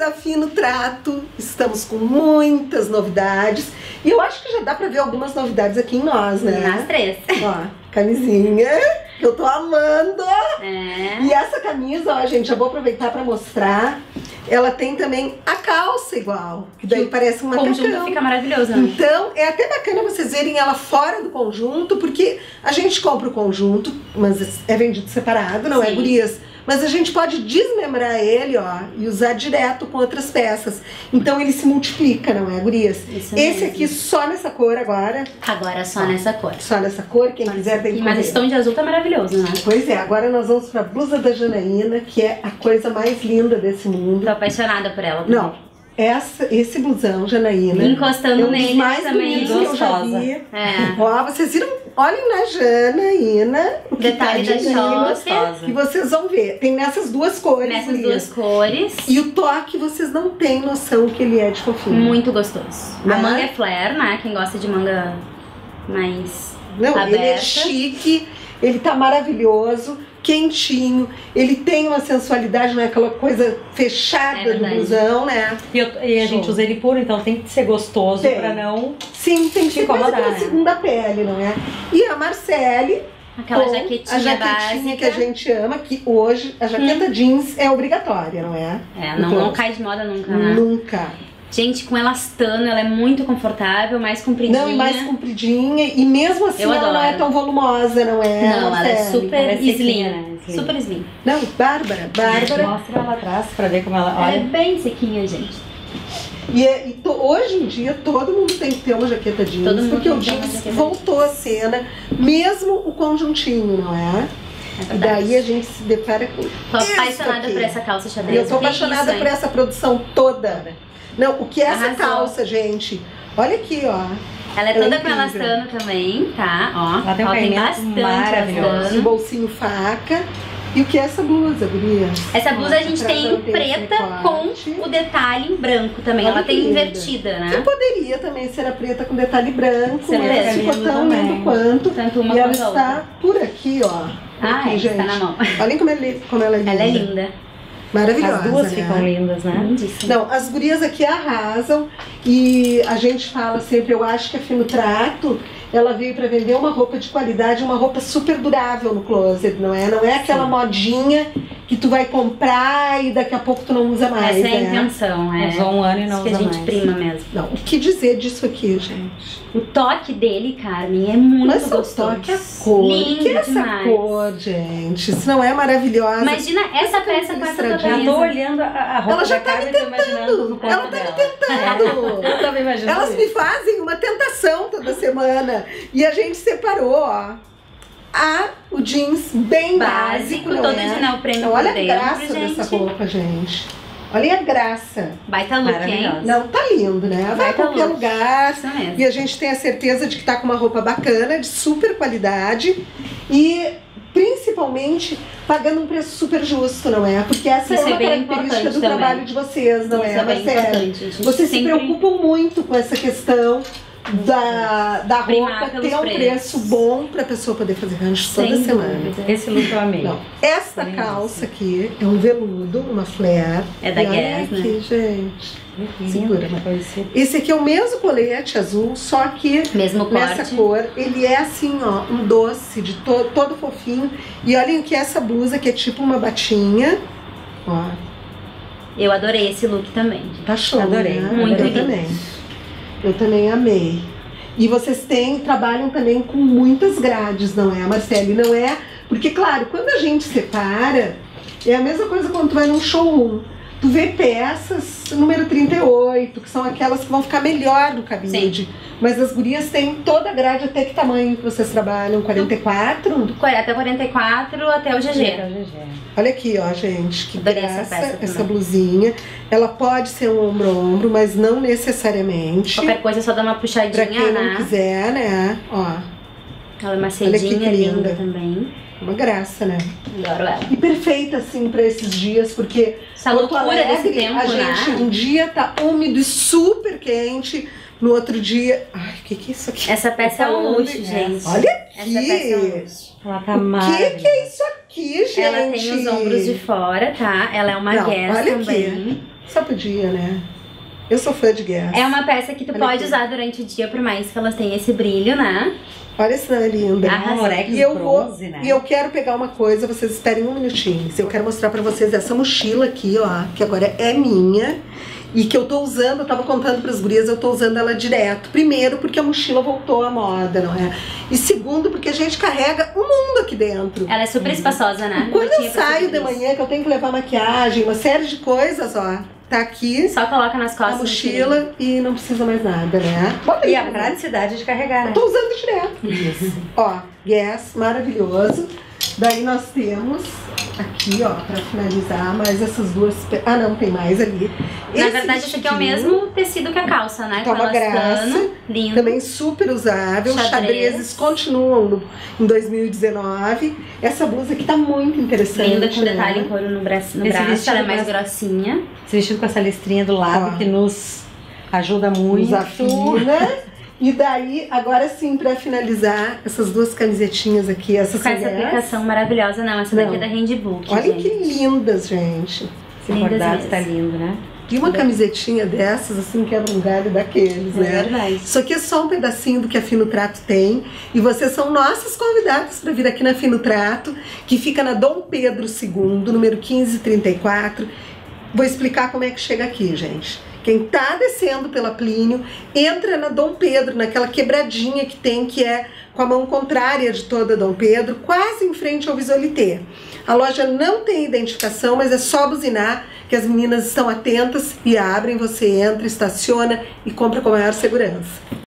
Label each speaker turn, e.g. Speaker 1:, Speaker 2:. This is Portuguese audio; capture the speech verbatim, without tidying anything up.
Speaker 1: da Fino Trato, estamos com muitas novidades. E eu acho que já dá pra ver algumas novidades aqui em nós, né?
Speaker 2: Nas três.
Speaker 1: Ó, camisinha, que eu tô amando.
Speaker 2: É.
Speaker 1: E essa camisa, ó, gente, eu vou aproveitar pra mostrar. Ela tem também a calça igual, que daí parece um macacão.
Speaker 2: O conjunto fica maravilhoso, né?
Speaker 1: Então, é até bacana vocês verem ela fora do conjunto, porque a gente compra o conjunto, mas é vendido separado, não
Speaker 2: Sim.
Speaker 1: é, gurias? Mas a gente pode desmembrar ele, ó, e usar direto com outras peças. Então ele se multiplica, não é, gurias?
Speaker 2: Isso
Speaker 1: Esse
Speaker 2: mesmo.
Speaker 1: aqui só nessa cor agora.
Speaker 2: Agora só nessa cor.
Speaker 1: Só nessa cor, quem quiser tem que
Speaker 2: Mas
Speaker 1: correr.
Speaker 2: esse tom de azul tá maravilhoso, né?
Speaker 1: Pois é, agora nós vamos pra blusa da Janaína, que é a coisa mais linda desse mundo.
Speaker 2: Tô apaixonada por ela também.
Speaker 1: Não, essa, esse blusão, Janaína,
Speaker 2: Encostando
Speaker 1: é um dos
Speaker 2: nele
Speaker 1: mais
Speaker 2: também,
Speaker 1: bonitos que eu já
Speaker 3: gostosa.
Speaker 1: vi.
Speaker 2: É.
Speaker 1: Ó, vocês viram? Olhem na Janaína, o que
Speaker 2: Detalhe
Speaker 1: tá
Speaker 2: da
Speaker 1: de lindo.
Speaker 2: choque.
Speaker 1: E vocês vão ver, tem nessas duas cores.
Speaker 2: Nessas
Speaker 1: gurias.
Speaker 2: duas cores.
Speaker 1: E o toque, vocês não têm noção que ele é de fofinho.
Speaker 2: Muito gostoso.
Speaker 1: Né?
Speaker 2: A manga é flare, né? Quem gosta de manga mais
Speaker 1: Não,
Speaker 2: aberta.
Speaker 1: ele é chique, ele tá maravilhoso, quentinho, ele tem uma sensualidade, não é aquela coisa fechada
Speaker 2: É
Speaker 1: do
Speaker 2: verdade.
Speaker 1: blusão, né?
Speaker 3: E, eu- e a gente
Speaker 1: Show.
Speaker 3: usa ele puro, então tem que ser gostoso
Speaker 1: Tem.
Speaker 3: pra não...
Speaker 1: Sim, tem que ser quase
Speaker 3: incomodar,
Speaker 1: aquela
Speaker 3: né?
Speaker 1: segunda pele, não é? E a Marcele,
Speaker 2: Aquela
Speaker 1: com
Speaker 2: jaquetinha,
Speaker 1: a jaquetinha
Speaker 2: básica.
Speaker 1: que a gente ama, que hoje a jaqueta jeans é obrigatória, não é?
Speaker 2: É, não,
Speaker 1: Então,
Speaker 2: não cai de moda nunca, né?
Speaker 1: Nunca.
Speaker 2: Gente, com elastano, ela é muito confortável, mais compridinha.
Speaker 1: Não, e mais compridinha, e mesmo assim
Speaker 2: Eu
Speaker 1: ela não é
Speaker 2: adoro.
Speaker 1: tão volumosa, não é?
Speaker 2: Não, ela é
Speaker 1: Marcele?
Speaker 2: super
Speaker 3: Ela é
Speaker 2: slim.
Speaker 3: sequinha, né? Slim.
Speaker 2: Super slim.
Speaker 1: Não, Bárbara, Bárbara.
Speaker 3: Mostra ela atrás pra ver como ela...
Speaker 2: Ela é
Speaker 3: Olha,
Speaker 2: bem sequinha, gente.
Speaker 1: E, é- e to- hoje em dia todo mundo tem que ter uma jaqueta jeans,
Speaker 2: Todo mundo
Speaker 1: porque
Speaker 2: tem
Speaker 1: o
Speaker 2: que ter uma
Speaker 1: jeans
Speaker 2: jaqueta
Speaker 1: voltou à cena, mesmo o conjuntinho, não é?
Speaker 2: É
Speaker 1: E
Speaker 2: verdade.
Speaker 1: daí a gente se depara com
Speaker 2: Tô
Speaker 1: isso
Speaker 2: apaixonada
Speaker 1: aqui.
Speaker 2: por essa calça
Speaker 1: E
Speaker 2: xadrez.
Speaker 1: eu tô
Speaker 2: Que
Speaker 1: apaixonada
Speaker 2: isso,
Speaker 1: por
Speaker 2: hein?
Speaker 1: essa produção toda. Não, o que é essa
Speaker 2: Arrasou.
Speaker 1: calça, gente? Olha aqui, ó.
Speaker 2: Ela é
Speaker 1: Ela é
Speaker 2: toda com
Speaker 1: incrível.
Speaker 2: elastano também, tá? Ó,
Speaker 3: Ela tem um
Speaker 2: ó, tem
Speaker 3: caimento
Speaker 2: bastante
Speaker 3: maravilhoso.
Speaker 1: Um
Speaker 2: elastano.
Speaker 1: bolsinho faca. E o que é essa blusa, guria?
Speaker 2: Essa blusa a gente
Speaker 1: Atrás
Speaker 2: tem
Speaker 1: ela
Speaker 2: em
Speaker 1: esse
Speaker 2: preta
Speaker 1: corte.
Speaker 2: com o detalhe em branco também.
Speaker 1: Olha
Speaker 2: Ela
Speaker 1: que
Speaker 2: tem
Speaker 1: linda.
Speaker 2: invertida,
Speaker 1: Que
Speaker 2: né?
Speaker 1: poderia também ser a preta com detalhe branco,
Speaker 2: Você
Speaker 1: mas
Speaker 2: vê,
Speaker 1: ficou
Speaker 3: lindo
Speaker 1: tão
Speaker 3: também.
Speaker 1: lindo quanto.
Speaker 2: Tanto uma
Speaker 1: E ela
Speaker 2: quanto a
Speaker 1: está
Speaker 2: outra.
Speaker 1: por aqui, ó. Por
Speaker 2: Ah,
Speaker 1: aqui,
Speaker 2: é,
Speaker 1: gente.
Speaker 2: está na mão.
Speaker 1: Olhem como, ele, como ela é linda.
Speaker 2: Ela é linda.
Speaker 1: Maravilhosa,
Speaker 3: as duas
Speaker 1: né?
Speaker 3: ficam lindas, né?
Speaker 2: Lindíssima.
Speaker 1: Não, as gurias aqui arrasam e a gente fala sempre, eu acho que a Fino Trato, ela veio pra vender uma roupa de qualidade, uma roupa super durável no closet, não é? Não é aquela
Speaker 3: Sim.
Speaker 1: modinha que tu vai comprar e daqui a pouco tu não usa mais,
Speaker 2: Essa é a
Speaker 1: né?
Speaker 2: intenção, é.
Speaker 3: Usou um ano e não
Speaker 2: Isso que a
Speaker 3: usa
Speaker 2: gente
Speaker 3: mais.
Speaker 2: prima mesmo.
Speaker 1: Não, o que dizer disso aqui, gente?
Speaker 2: O toque dele, Carmen, é muito
Speaker 1: Mas o
Speaker 2: gostoso.
Speaker 1: toque, a cor,
Speaker 2: Lindo
Speaker 1: que é essa
Speaker 2: demais.
Speaker 1: cor, gente? Isso não é maravilhosa?
Speaker 2: Imagina essa peça com essa
Speaker 1: listradinha.
Speaker 3: Já tô
Speaker 2: camisa.
Speaker 3: olhando a, a roupa
Speaker 1: Ela já
Speaker 3: da
Speaker 1: tá
Speaker 3: Carmen
Speaker 1: me
Speaker 3: e tô imaginando no corpo
Speaker 1: Ela tá me
Speaker 3: dela.
Speaker 1: tentando.
Speaker 3: Eu tava imaginando
Speaker 1: Elas
Speaker 3: isso.
Speaker 1: me fazem uma tentação toda semana. E a gente separou, ó. A, o jeans bem básico,
Speaker 2: Básico,
Speaker 1: não
Speaker 2: todo
Speaker 1: é?
Speaker 2: de neopreno
Speaker 1: Então,
Speaker 2: por
Speaker 1: olha a
Speaker 2: dentro,
Speaker 1: graça
Speaker 2: gente.
Speaker 1: dessa roupa, gente. Olha a graça.
Speaker 2: Baita look, hein?
Speaker 3: Maravilhosa.
Speaker 1: Não, tá lindo, né? Vai
Speaker 2: Vai
Speaker 1: pra
Speaker 2: tá
Speaker 1: qualquer
Speaker 2: look.
Speaker 1: lugar.
Speaker 2: Isso mesmo.
Speaker 1: E a gente tem a certeza de que tá com uma roupa bacana, de super qualidade. E principalmente pagando um preço super justo, não é? Porque essa
Speaker 2: Isso
Speaker 1: é uma
Speaker 2: é bem
Speaker 1: característica
Speaker 2: importante
Speaker 1: do
Speaker 2: também.
Speaker 1: trabalho de vocês, não
Speaker 2: Isso
Speaker 1: é,
Speaker 2: é bem
Speaker 1: Marcele?
Speaker 2: importante. A gente
Speaker 1: Vocês se
Speaker 2: sempre-
Speaker 1: preocupam muito com essa questão da, da
Speaker 2: Primar
Speaker 1: roupa
Speaker 2: pelos
Speaker 1: ter um
Speaker 2: preços.
Speaker 1: preço bom pra pessoa poder fazer rancho toda
Speaker 2: Sem
Speaker 1: semana.
Speaker 2: dúvida.
Speaker 3: Esse look eu amei.
Speaker 1: Não. Esta
Speaker 3: Lindo.
Speaker 1: calça aqui é um veludo, uma flare.
Speaker 2: É da
Speaker 1: E olha
Speaker 2: Guess,
Speaker 1: aqui,
Speaker 2: né?
Speaker 1: gente.
Speaker 3: Lindo,
Speaker 1: Segura,
Speaker 3: uma coisa assim.
Speaker 1: Esse aqui é o mesmo colete azul, só que
Speaker 2: Mesmo
Speaker 1: nessa
Speaker 2: corte.
Speaker 1: cor, ele é assim, ó, um doce, de to todo fofinho. E olhem que essa blusa que é tipo uma batinha, ó,
Speaker 2: Eu adorei esse look também. gente.
Speaker 1: tá show,
Speaker 3: Adorei,
Speaker 1: né?
Speaker 2: muito
Speaker 1: Eu
Speaker 2: lindo.
Speaker 1: também. Eu também amei. E vocês têm, trabalham também com muitas grades, não é, Marcele? Não é, porque claro, quando a gente separa, é a mesma coisa quando tu vai num showroom. Tu vê peças número trinta e oito, que são aquelas que vão ficar melhor no cabide. Mas as gurias têm toda a grade, até que tamanho que vocês trabalham? quarenta e quatro?
Speaker 2: Até quarenta e quatro, até o G G.
Speaker 3: É o G G.
Speaker 1: Olha aqui, ó, gente, que
Speaker 2: Adorei essa
Speaker 1: graça
Speaker 2: peça
Speaker 1: essa,
Speaker 2: também.
Speaker 1: blusinha. Ela pode ser um ombro-ombro, mas não necessariamente.
Speaker 2: Qualquer coisa é só dá uma
Speaker 1: Pra
Speaker 2: puxadinha,
Speaker 1: quem não
Speaker 2: né?
Speaker 1: quiser, né? Ó,
Speaker 2: Ela é uma
Speaker 1: Olha que
Speaker 2: cedinha
Speaker 1: linda.
Speaker 2: linda também.
Speaker 1: uma graça, né?
Speaker 2: Adoro ela.
Speaker 1: E perfeita, assim, pra esses dias, porque
Speaker 2: Essa
Speaker 1: Porto
Speaker 2: loucura desse
Speaker 1: Alegre,
Speaker 2: tempo,
Speaker 1: a gente,
Speaker 2: né?
Speaker 1: um dia tá úmido e super quente, no outro dia... Ai, o que que é isso aqui?
Speaker 2: Essa peça é um luxo,
Speaker 3: É.
Speaker 2: gente.
Speaker 1: Olha
Speaker 2: Essa peça é um
Speaker 1: aqui!
Speaker 2: luxo.
Speaker 3: Ela tá
Speaker 1: O que
Speaker 3: maravilhosa.
Speaker 1: que é isso aqui? aqui, gente.
Speaker 2: Ela tem os ombros de fora, tá? Ela é uma
Speaker 1: Não,
Speaker 2: Guess
Speaker 1: olha
Speaker 2: também.
Speaker 1: aqui. Só podia, né? Eu sou fã de Guess.
Speaker 2: É uma peça que tu
Speaker 1: Olha
Speaker 2: pode
Speaker 1: aqui.
Speaker 2: usar durante o dia, por mais que elas tenham esse brilho, né?
Speaker 1: Olha essa é linda.
Speaker 2: Ah,
Speaker 3: Amorex
Speaker 1: E eu vou,
Speaker 3: bronze, né?
Speaker 1: e eu quero pegar uma coisa, vocês esperem um minutinho. Eu quero mostrar pra vocês essa mochila aqui, ó, que agora é minha e que eu tô usando, eu tava contando pras gurias, eu tô usando ela direto. Primeiro, porque a mochila voltou à moda, não é? E segundo, porque a gente carrega o mundo aqui dentro.
Speaker 2: Ela é super espaçosa, né?
Speaker 1: Quando
Speaker 2: Não
Speaker 1: eu
Speaker 2: tinha
Speaker 1: saio de
Speaker 2: percebido isso.
Speaker 1: manhã, que eu tenho que levar maquiagem, uma série de coisas, ó, tá aqui
Speaker 2: Só coloca nas
Speaker 1: a
Speaker 2: costas.
Speaker 1: mochila e não precisa mais nada, né? Bota aí,
Speaker 3: E a
Speaker 1: né?
Speaker 3: praticidade de carregar, né?
Speaker 1: Eu tô usando direto. Isso. Ó, Guess, maravilhoso. Daí nós temos aqui, ó, pra finalizar, mais essas duas... pe- Ah, não, tem mais ali.
Speaker 2: Na verdade, esse aqui é o
Speaker 1: vestidinho,
Speaker 2: mesmo tecido que a calça, né?
Speaker 1: Toma
Speaker 2: Com elastano,
Speaker 1: graça.
Speaker 2: lindo.
Speaker 1: Também super usável. Os
Speaker 2: Xadrez.
Speaker 1: xadrezes continuam no, em dois mil e dezenove. Essa blusa aqui tá muito interessante.
Speaker 2: Linda, com
Speaker 1: né?
Speaker 2: detalhe em couro no braço, no
Speaker 3: Esse
Speaker 2: braço
Speaker 3: vestido
Speaker 2: ela é mais
Speaker 3: parece-
Speaker 2: grossinha.
Speaker 3: Esse vestido com essa listrinha do lado
Speaker 1: Ó.
Speaker 3: que nos ajuda muito.
Speaker 1: Desafina. E daí, agora sim, pra finalizar, essas duas camisetinhas aqui, essas
Speaker 2: Com essa
Speaker 1: são dessas.
Speaker 2: aplicação maravilhosa, não. Essa daqui
Speaker 1: Não.
Speaker 2: é da Handbook,
Speaker 1: Olha
Speaker 2: gente.
Speaker 1: que lindas, gente.
Speaker 3: Esse
Speaker 2: Lindas
Speaker 3: bordado
Speaker 2: mesmo.
Speaker 3: tá lindo, né?
Speaker 1: E uma camisetinha dessas, assim, quebra um galho daqueles,
Speaker 2: É
Speaker 1: né?
Speaker 2: verdade.
Speaker 1: Isso aqui é só um pedacinho do que a Fino Trato tem. E vocês são nossas convidadas para vir aqui na Fino Trato, que fica na Dom Pedro segundo, número quinze trinta e quatro. Vou explicar como é que chega aqui, gente. Quem tá descendo pela Plínio, entra na Dom Pedro, naquela quebradinha que tem, que é com a mão contrária de toda Dom Pedro, quase em frente ao Visolité. A loja não tem identificação, mas é só buzinar que as meninas estão atentas e abrem, você entra, estaciona e compra com a maior segurança.